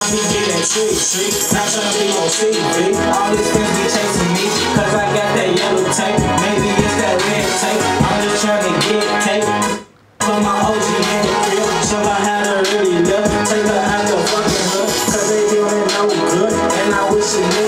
Be getting treat, not tryna be on TV. All these things be chasing me, cause I got that yellow tape. Maybe it's that red tape. I'm just tryna get tape. Put my OG in the crib, show her how to really live. Take her out the fucking hood, cause they doing no good. And I wish it